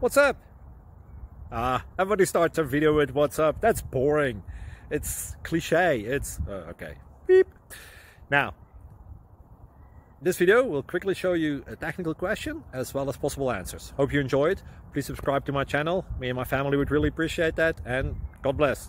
What's up? Everybody starts a video with what's up. That's boring. It's cliche. It's okay. Beep. Now, this video will quickly show you a technical question as well as possible answers. Hope you enjoyed. Please subscribe to my channel. Me and my family would really appreciate that, and God bless.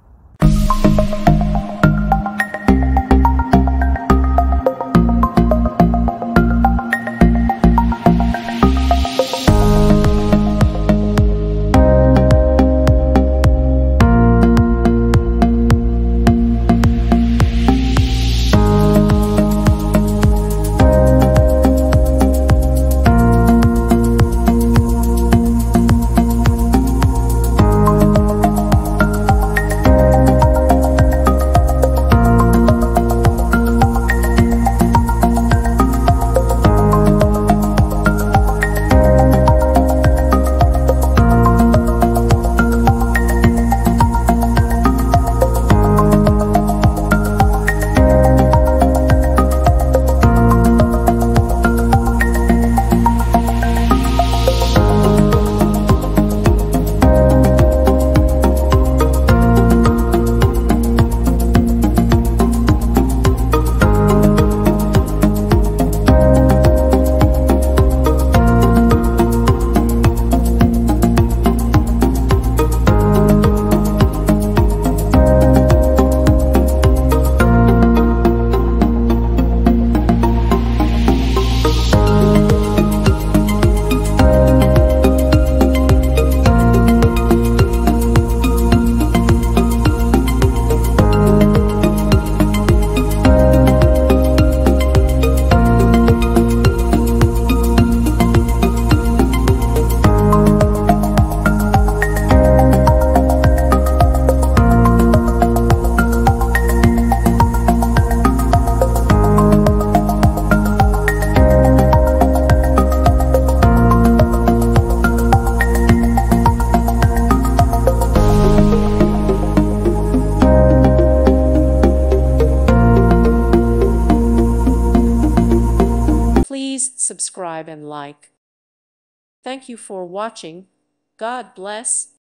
Please subscribe and like. Thank you for watching. God bless.